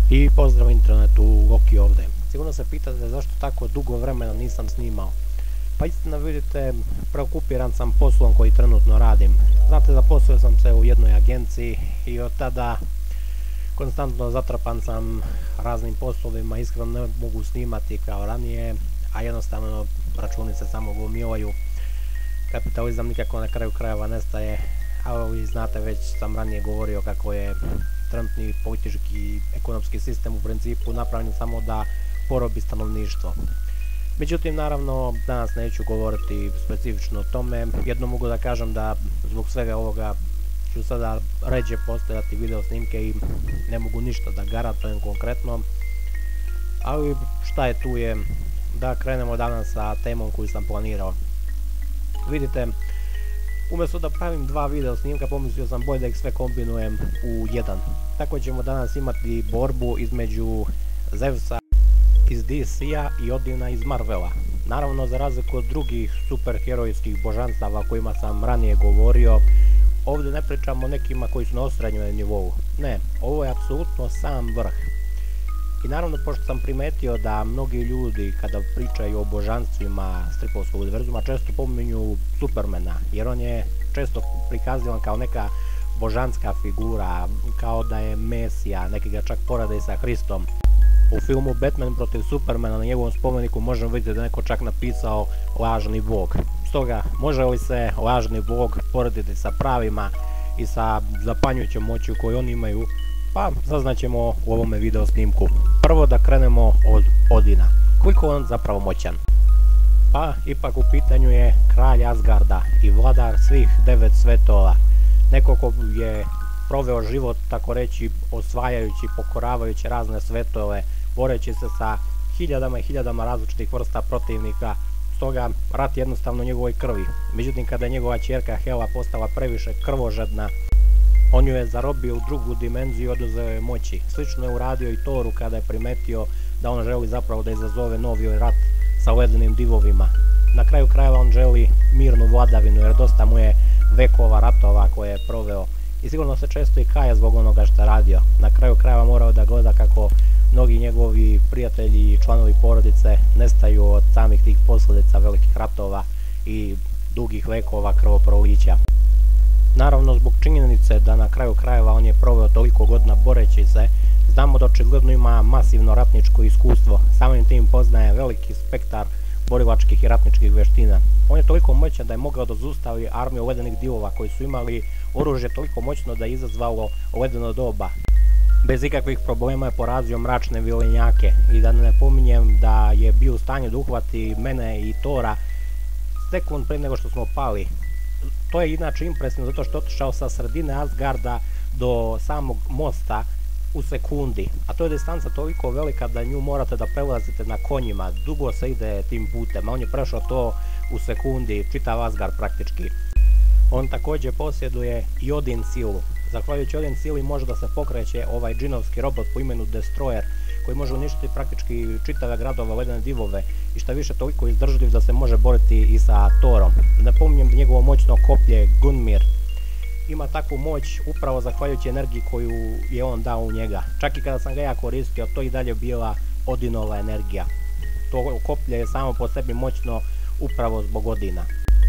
I pozdrav internetu, Loki ovdje. Sigurno se pitate zašto tako dugo vremena nisam snimao. Pa istina, vidite, preokupiran sam poslom koji trenutno radim. Znate, zaposlio sam se u jednoj agenciji i od tada konstantno zatrpan sam raznim poslovima, iskreno ne mogu snimati kao ranije, a jednostavno računi se samo gomilaju. Kapitalizam nikako na kraju krajeva nestaje, a vi znate, već sam ranije govorio kako je trenutni politički i ekonomski sistem u principu napravljen samo da porobi stanovništvo. Međutim, naravno, danas neću govoriti specifično o tome. Jedno mogu da kažem da zbog svega ovoga ću sada ređe postavljati video snimke i ne mogu ništa da garantujem konkretno. Ali šta je tu je, da krenemo danas sa temom koju sam planirao. Vidite, umjesto da pravim dva video snimka, pomislio sam bolje da ih sve kombinujem u jedan. Tako ćemo danas imati borbu između Zeusa iz DC-a i Odina iz Marvela. Naravno, za razliku od drugih superherojskih božanstava o kojima sam ranije govorio, ovdje ne pričamo o nekima koji su na osrednjem nivou. Ne, ovo je apsolutno sam vrh. I naravno, pošto sam primetio da mnogi ljudi kada pričaju o božanstvima stripovskog univerzuma često pominju Supermana, jer on je često prikazivan kao neka božanska figura, kao da je Mesija, neki ga čak porede sa Hristom. U filmu Batman protiv Supermana na njegovom spomeniku možemo vidjeti da neko čak napisao lažni bog. Stoga, može li se lažni bog porediti sa pravima i sa zapanjujućom moći koju oni imaju? Pa saznaćemo u ovome video snimku. Prvo da krenemo od Odina. Koliko je on zapravo moćan? Pa ipak u pitanju je kralj Asgarda i vladar svih 9 svetova. Neko ko je proveo život, tako reći, osvajajući, pokoravajući razne svetove, boreći se sa hiljadama i hiljadama različitih vrsta protivnika. Stoga rat je jednostavno u njegovoj krvi. Međutim, kada je njegova ćerka Hela postala previše krvožedna, on ju je zarobio u drugu dimenziju i oduzeo je moći. Slično je uradio i Thoru kada je primetio da on želi zapravo da izazove novi rat sa ledenim divovima. Na kraju krajeva on želi mirnu vladavinu, jer dosta mu je vekova ratova koje je proveo i sigurno se često i kaja zbog onoga što je radio. Na kraju krajeva morao da gleda kako mnogi njegovi prijatelji i članovi porodice nestaju od samih tih posljedica velikih ratova i dugih vekova krvoprolića. Naravno, zbog činjenice da na kraju krajeva on je proveo toliko godina boreći se, znamo da očigledno ima masivno ratničko iskustvo, samim tim poznaje veliki spektar borilačkih i ratničkih veština. On je toliko moćan da je mogao da zaustavi armiju ledenih divova koji su imali oružje toliko moćno da je izazvalo ledeno doba. Bez ikakvih problema je porazio mračne vilenjake i da ne pominjem da je bio u stanju da uhvati mene i Thora sekund prije nego što smo pali. To je inače impresivno zato što je otišao sa sredine Asgarda do samog mosta u sekundi, a to je distanca toliko velika da nju morate da prelazite na konjima, dugo se ide tim putem, a on je prešao to u sekundi, čitav Asgard praktički. On također posjeduje i Odin silu. Zahvaljujući Odin sili može da se pokreće ovaj džinovski robot po imenu Destroyer, koji može uništiti praktički čitave gradove, ledene divove i šta više toliko izdržljiv da se može boriti i sa Thorom. Ne pominjem da njegovo moćno koplje Gungnir ima takvu moć upravo zahvaljujući energiji koju je on dao u njega. Čak i kada sam ga ja koristio, to i dalje bila Odinova energija. To koplje je samo po sebi moćno upravo zbog Odina.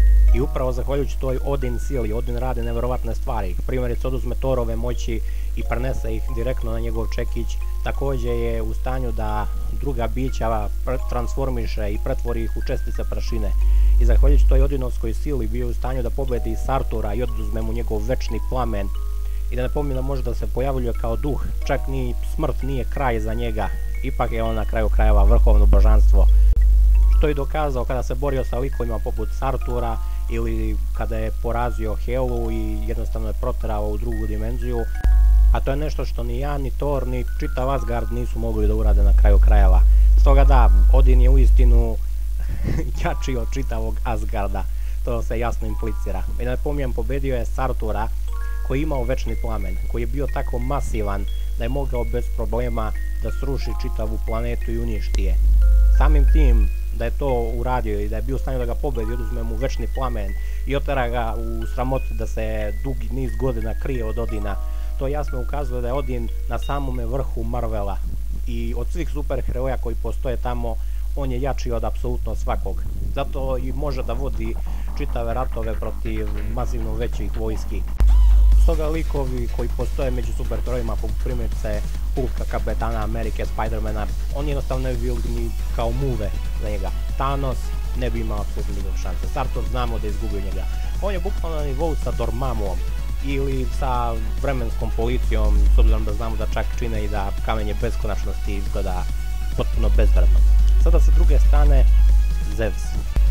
I upravo zahvaljujući toj Odin sili, Odin radi nevjerovatne stvari. Primjerice, oduzme Thorove moći i prenese ih direktno na njegov čekić. Također je u stanju da druga bića transformiše i pretvori ih u čestice prašine. I zahvaljujući toj Odinovskoj sili bio u stanju da pobedi Sartora i oduzme mu njegov večni plamen. I da ne pominjem, može da se pojavljuje kao duh, čak ni smrt nije kraj za njega. Ipak je on na kraju krajeva vrhovno božanstvo. Što je dokazao kada se borio sa likovima poput Sartora ili kada je porazio Helu i jednostavno je proterao u drugu dimenziju. A to je nešto što ni ja, ni Thor, ni čitav Asgard nisu mogli da urade na kraju krajeva. Stoga da, Odin je uistinu jači od čitavog Asgarda. To se jasno implicira. I da ne pomijem, pobedio je Sartora koji je imao večni plamen, koji je bio tako masivan da je mogao bez problema da sruši čitavu planetu i uništi je. Samim tim da je to uradio i da je bio u stanju da ga pobedi, oduzme mu večni plamen i otera ga u sramotu da se dugi niz godina krije od Odina, to jasno ukazuje da je Odin na samome vrhu Marvela i od svih superheroja koji postoje tamo, on je jači od apsolutno svakog. Zato i može da vodi čitave ratove protiv masivno većih vojski. Stoga likovi koji postoje među superherojima, poput primjerice Hulka, Kapetana Amerike, Spidermana, oni jednostavno ne bi bili ni kao muve za njega. Thanos ne bi imao apsolutno nikakve šanse. Sartor znamo da je izgubio njega. On je bukvalno na nivou sa Dormammuom ili sa vremenskom policijom, s obzirom da znamo da čak čine i da kamenje beskonačnosti izgleda potpuno bezvredno. Sada sa druge strane, Zeus.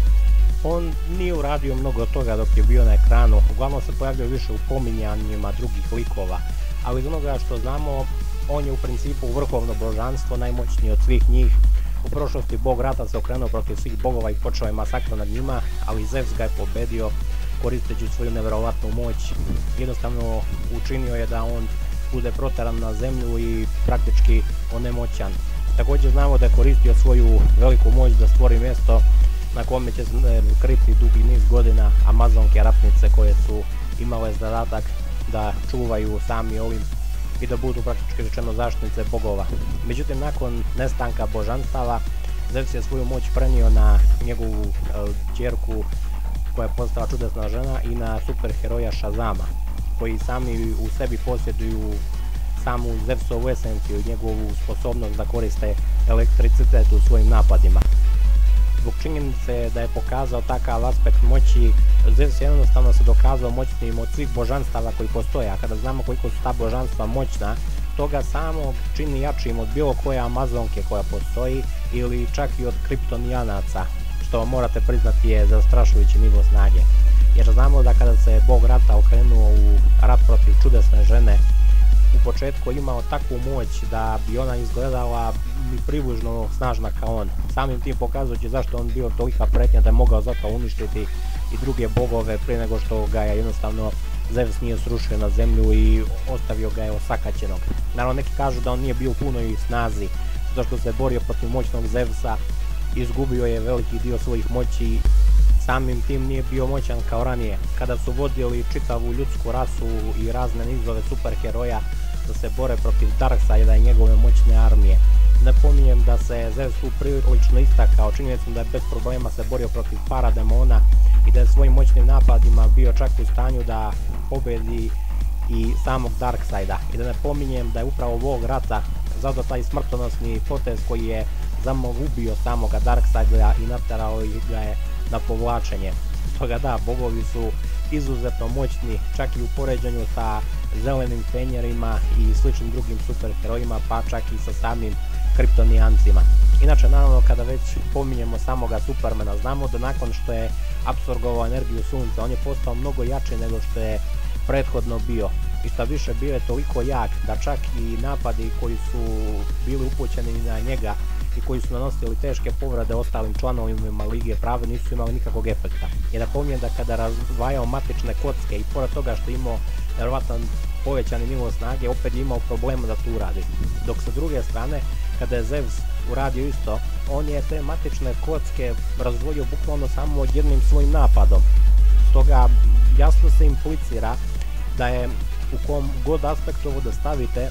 On nije uradio mnogo toga dok je bio na ekranu, uglavnom se pojavljaju više u pominjanjima drugih likova, ali iz onoga što znamo, on je u principu vrhovno božanstvo, najmoćniji od svih njih. U prošlosti bog rata se okrenuo protiv svih bogova i počeo je masakr nad njima, ali Zeus ga je pobedio koristeći svoju nevjerovatnu moć. Jednostavno učinio je da on bude proteran na zemlju i praktički onemoćan. Također znamo da je koristio svoju veliku moć da stvori mjesto na kome će se kriti dugi niz godina Amazonke ratnice koje su imale zadatak da čuvaju sami Olimp i da budu praktički rečeno zaštitnice bogova. Međutim, nakon nestanka božanstava, Zeus je svoju moć prenio na njegovu ćerku koja je postala čudesna žena i na superheroja Shazama, koji sami u sebi posjeduju samu Zeusovu esenciju i njegovu sposobnost da koriste elektricitet u svojim napadima. Zbog činjenice da je pokazao takav aspekt moći, Zeus je jednostavno se dokazao moćnijim od svih božanstava koji postoje, a kada znamo koliko su ta božanstva moćna, toga samog čini jačim od bilo koje Amazonke koja postoji ili čak i od Kriptonijanaca, što morate priznati je zastrašujući nivo snage. Jer znamo da kada se bog rata okrenuo u rat protiv čudesne žene, u početku imao takvu moć da bi ona izgledala ni približno snažna kao on. Samim tim pokazujući zašto on bio tolika pretnja da je mogao zato uništiti i druge bogove prije nego što ga je jednostavno Zeus nije srušio na zemlju i ostavio ga je osakaćenog. Naravno, neki kažu da on nije bio u punoj snazi, zato što se borio protiv moćnog Zeusa, izgubio je veliki dio svojih moći, samim tim nije bio moćan kao ranije, kada su vodili čitavu ljudsku rasu i razne nizove superheroja da se bore protiv Darkseida i njegove moćne armije. Ne pominjem da se Zeus tu prilično istakao činjenicom da je bez problema se borio protiv parademona i da je svojim moćnim napadima bio čak u stanju da pobedi i samog Darkseida. I da ne pominjem da je upravo bog rata zadao taj smrtonosni potez koji je ubio samoga Darkseida i naterao ga je na povlačenje. Stoga da, bogovi su izuzetno moćni, čak i u poređenju sa zelenim fenjerima i sličnim drugim superherojima, pa čak i sa samim Kriptonijancima. Inače, naravno, kada već pominjemo samoga Supermana, znamo da nakon što je apsorgovao energiju sunca, on je postao mnogo jači nego što je prethodno bio. I šta više, bio je toliko jak da čak i napadi koji su bili upućeni na njega i koji su nanosili teške povrede ostalim članovima Lige Pravde nisu imali nikakvog efekta. I napominjem da kada razdvajao matične kocke i pored toga što je imao nevjerovatan povećani nivo snage, opet je imao problema da to uradi. Dok sa druge strane, kada je Zeus uradio isto, on je te matične kocke razdvojio bukvalno samo jednim svojim napadom. Stoga jasno se implicira da je u kom god aspektu ovo da stavite,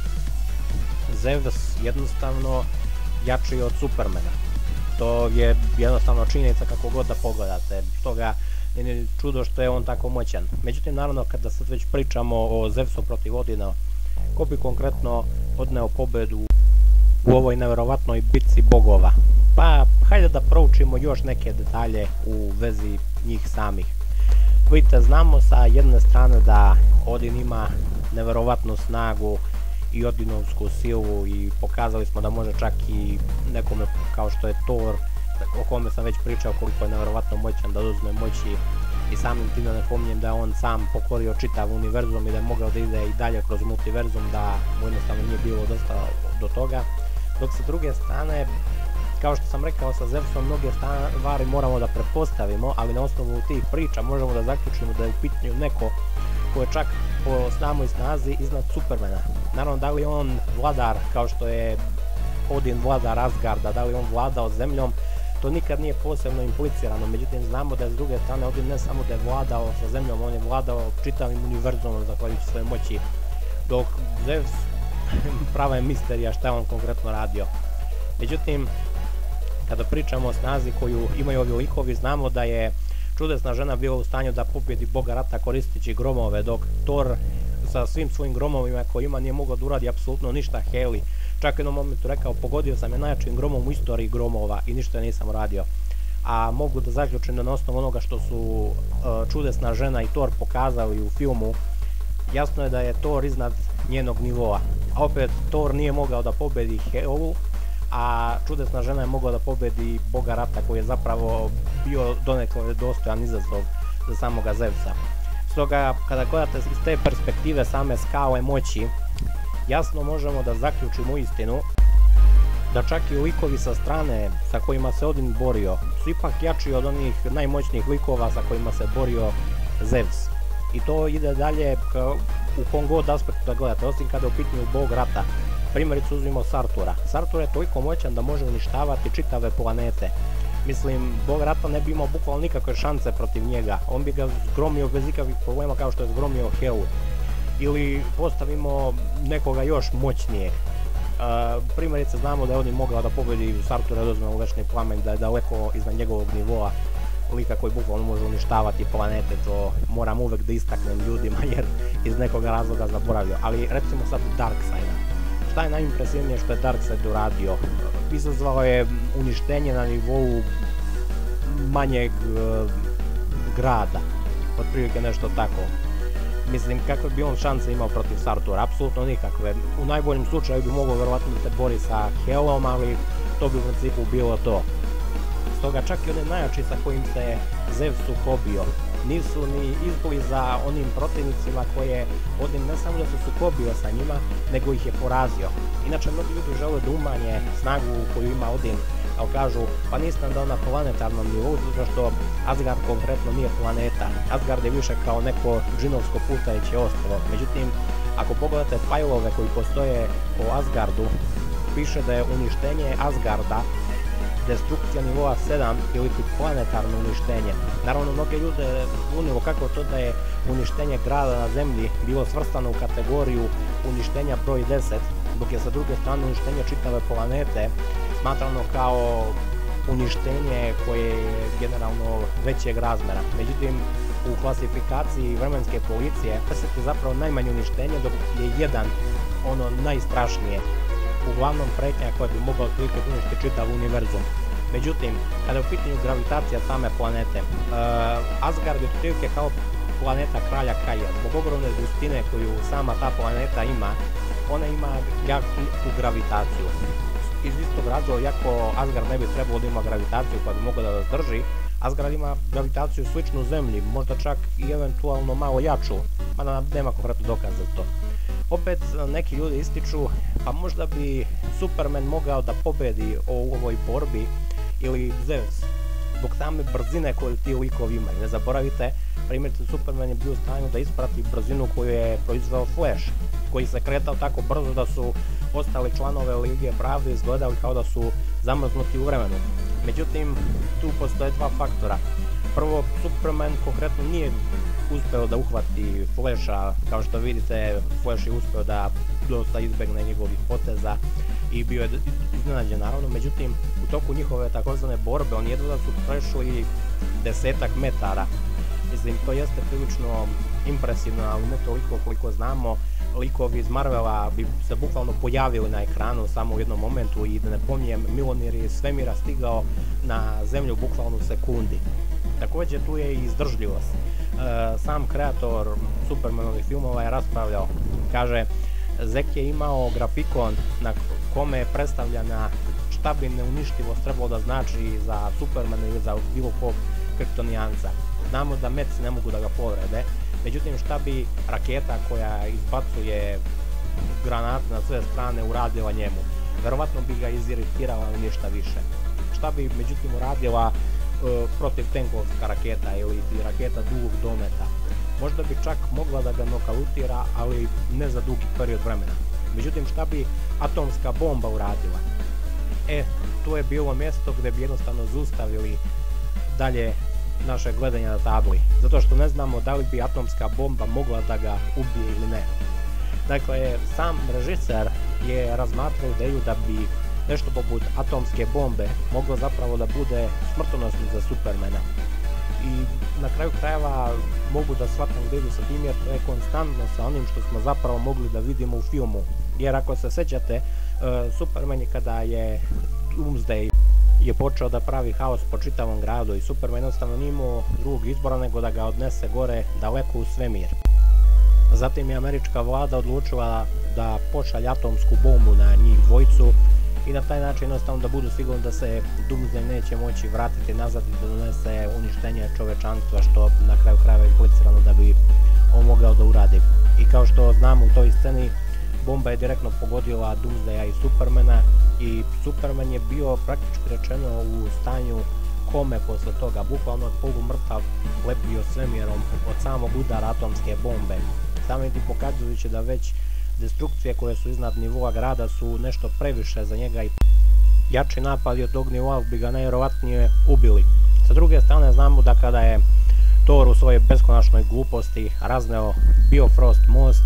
Zeus jednostavno jači od Supermana. To je jednostavno činjenica kako god da pogledate, stoga nije čudo što je on tako moćan. Međutim, naravno, kada sad već pričamo o Zeusu protiv Odina, ko bi konkretno odneo pobedu u ovoj nevjerovatnoj bitci bogova? Pa, hajde da proučimo još neke detalje u vezi njih samih. Vidite, znamo sa jedne strane da Odin ima nevjerovatnu snagu i Odinovsku silu i pokazali smo da može čak i nekome kao što je Thor, o kome sam već pričao koliko je nevjerovatno moćan da oduzme moći i samim tim da ne pominjem da je on sam pokorio čitav univerzum i da je mogao da ide i dalje kroz multiverzum, da mu jednostavno nije bilo dosta do toga. Dok sa druge strane, kao što sam rekao, sa Zeusom mnoge stvari moramo da pretpostavimo, ali na osnovu tih priča možemo da zaključimo da je u pitanju neko ko je čak po samoj snazi iznad Supermana. Naravno, da li je on vladar kao što je Odin vladar Asgarda, da li on vladao zemljom, to nikad nije posebno implicirano, međutim znamo da je s druge strane Odin ne samo da je vladao sa zemljom, on je vladao čitavim univerzumom zahvaljujući svoje moći dok Zeus prava je misterija šta je on konkretno radio. Međutim, kada pričamo o snazi koju imaju ovi likovi, znamo da je čudesna žena bila u stanju da pobjedi boga rata koristeći gromove, dok Thor sa svim svojim gromovima koje ima nije mogao da uradi apsolutno ništa Heli. Čak u jednom momentu rekao, pogodio sam je najjačim gromom u istoriji gromova i ništa nisam uradio. A mogu da zaključim da na osnovu onoga što su čudesna žena i Thor pokazali u filmu, jasno je da je Thor iznad njenog nivoa. A opet, Thor nije mogao da pobedi Helu, a čudesna žena je mogla da pobedi boga rata koji je zapravo bio donekle dostojan izazov za samoga Zevsa. Stoga, kada gledate iz te perspektive same skale moći, jasno možemo da zaključimo istinu da čak i likovi sa strane sa kojima se Odin borio su ipak jači od onih najmoćnijih likova sa kojima se borio Zevs. I to ide dalje u kom god aspektu da gledate, osim kada je u pitanju bog rata. Primjerice uzmimo Surtura. Surtur je toliko moćan da može uništavati čitave planete. Mislim, bog rata ne bi imao bukvalno nikakve šanse protiv njega. On bi ga zgromio bez ikakvih problema kao što je zgromio Helu. Ili postavimo nekoga još moćnijeg. Primjerice znamo da je Odin mogao da pobedi Surtura da uzme u večni plamen, da je daleko iznad njegovog nivoa lika koji bukvalno može uništavati planete. To moram uvek da istaknem ljudima jer iz nekog razloga zaboravio. Ali recimo sad Darkseida. Šta je najimpresivnije što je Darkseid uradio? Izazvao je uništenje na nivou manjeg grada, otprilike nešto tako. Mislim, kakve bi on šanse imao protiv Surtura? Apsolutno nikakve. U najboljem slučaju bi mogao verovatno da se bori sa Helom, ali to bi u principu bilo to. Stoga čak i oni najjači sa kojim se Zeus sukobio nisu ni izbliza onim protivnicima koje Odin ne samo da se sukobio sa njima, nego ih je porazio. Inače, mnogi ljudi žele da umanje snagu koju ima Odin, ali kažu, pa nisam da na planetarnom nivou, zato što Asgard konkretno nije planeta. Asgard je više kao neko džinovsko plutajuće ostrvo. Međutim, ako pogledate fajlove koji postoje o Asgardu, piše da je uništenje Asgarda destrukcija nivoa 7 ili planetarno uništenje. Naravno, mnoge ljude zbunilo kako to da je uništenje grada na zemlji bilo svrstano u kategoriju uništenja broj 10, dok je sa druge strane uništenje čitave planete smatrano kao uništenje koje je generalno većeg razmera. Međutim, u klasifikaciji vremenske policije 10 je zapravo najmanje uništenje, dok je 1 ono najstrašnije. Uglavnom pretnja koja bi mogla otprilike uništiti čitav univerzum. Međutim, kada je u pitanju gravitacija same planete, Asgard je otprilike kao planeta kralja Kaja. Zbog ogromne gustine koju sama ta planeta ima, ona ima jaku gravitaciju. Iz istog razloga, iako Asgard ne bi trebalo da ima gravitaciju koja bi mogla da zdrži, Asgard ima gravitaciju sličnu Zemlji, možda čak i eventualno malo jaču, mada nema konkretno dokaza za to. Opet neki ljudi ističu, pa možda bi Superman mogao da pobedi u ovoj borbi ili Zeus, zbog same brzine koju ti likovi imaju. Ne zaboravite, primjerice Superman je bio u stanju da isprati brzinu koju je proizveo Flash, koji se kretao tako brzo da su ostali članove Lige Pravde izgledali kao da su zamrznuti u vremenu. Međutim, tu postoje dva faktora. Prvo, Superman konkretno nije uspeo da uhvati Flasha, kao što vidite, Flash je uspeo da dosta izbegne njegovih poteza i bio je iznenađen naravno, međutim u toku njihove takozvane borbe oni jedva da su prešli 10-ak metara. Mislim, to jeste prilično impresivno, ali ne toliko koliko znamo. Likovi iz Marvela bi se bukvalno pojavili na ekranu samo u jednom momentu i da ne pominjem, Mjolnir je iz svemira stigao na zemlju bukvalno u sekundi. Također tu je i izdržljivost. Sam kreator Supermanovih filmova je raspravljao, kaže, Zek je imao grafikon na kome je predstavljena šta bi neuništivost trebalo da znači za Supermana ili za bilo kog kriptonijanca. Znamo da meci ne mogu da ga povrede, međutim šta bi raketa koja izbacuje granate na sve strane uradila njemu? Verovatno bi ga iziritirala ništa više. Šta bi međutim uradila protiv tenkovska raketa ili raketa dugog dometa? Možda bi čak mogla da ga nokautira, ali ne za dugi period vremena. Međutim, šta bi atomska bomba uradila? Tu je bilo mjesto gdje bi jednostavno zaustavili dalje naše gledanje na tabli, zato što ne znamo da li bi atomska bomba mogla da ga ubije ili ne. Dakle, sam režiser je razmatrao ideju da bi nešto poput atomske bombe moglo zapravo da bude smrtonosno za Supermana. I na kraju krajeva mogu da shvatam gdje idu sa tim, jer to je konstantno sa onim što smo zapravo mogli da vidimo u filmu. Jer ako se sećate, Superman je kada je Doomsday je počeo da pravi haos po čitavom gradu i Superman jednostavno nije imao drugog izbora nego da ga odnese gore daleko u svemir. Zatim je američka vlada odlučila da pošalje atomsku bombu na njih dvojicu i na taj način jednostavno da budu sigurni da se Doomsday neće moći vratiti nazad i da donese uništenje čovečanstva, što na kraju krajeva je implicirano da bi on mogao da uradi. I kao što znamo u toj sceni, bomba je direktno pogodila Doomsdaya i Supermana i Superman je bio praktički rečeno u stanju kome posle toga, bukvalno polumrtav, lepio svemirom od samog udara atomske bombe. Samim ti pokazujući da već destrukcije koje su iznad nivoa grada su nešto previše za njega i jači napadi od tog nivoa bi ga najvjerovatnije ubili. Sa druge strane znamo da kada je Thor u svojoj beskonačnoj gluposti razneo Bifrost most,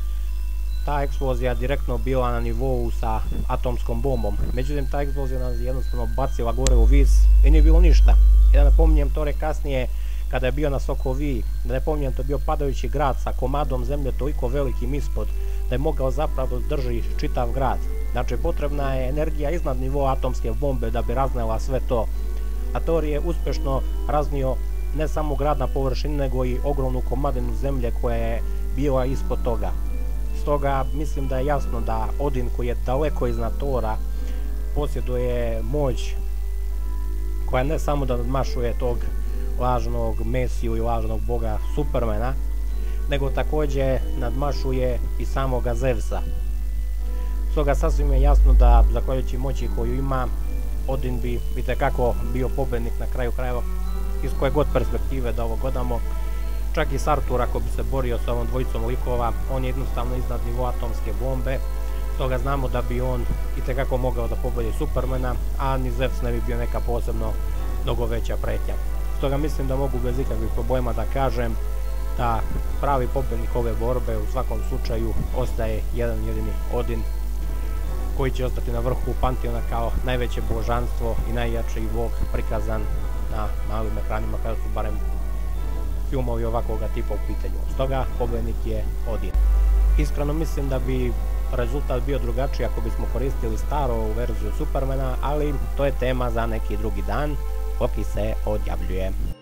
ta eksplozija direktno bila na nivou sa atomskom bombom. Međutim, ta eksplozija nas jednostavno bacila gore u vis i nije bilo ništa. I da napominjem, Thor je kasnije, kada je bio na Sokoviji, da napominjem, to je bio padajući grad sa komadom zemlje toliko velikim ispod, da je mogao zapravo drži čitav grad. Znači, potrebna je energija iznad nivoa atomske bombe da bi raznela sve to. A Thor je uspješno raznio ne samo grad na površini, nego i ogromnu komadinu zemlje koja je bila ispod toga. Stoga mislim da je jasno da Odin, koji je daleko iznad Thora, posjeduje moć koja ne samo da nadmašuje tog lažnog Mesiju i lažnog boga Supermana, nego također nadmašuje i samoga Zevsa. Stoga sasvim je jasno da, zahvaljujući moći koju ima, Odin bi itekako bio pobednik na kraju krajeva, iz koje god perspektive da ovo gledamo. Čak i s Artur, ako bi se borio sa ovom dvojicom likova, on je jednostavno iznad nivoa atomske bombe, stoga znamo da bi on itekako mogao da pobedi Supermana, a ni Zevs ne bi bio neka posebno mnogo veća pretnja. Stoga mislim da mogu bez ikakvih problema da kažem da pravi pobednik ove borbe u svakom slučaju ostaje jedan jedini Odin, koji će ostati na vrhu panteona kao najveće božanstvo i najjači bog prikazan na malim ekranima kada su barem filmovi ovakvoga tipa u pitanju. Stoga pobednik je Odin. Iskreno mislim da bi rezultat bio drugačiji ako bismo koristili staru verziju Supermana, ali to je tema za neki drugi dan. Loki se odjavljuje.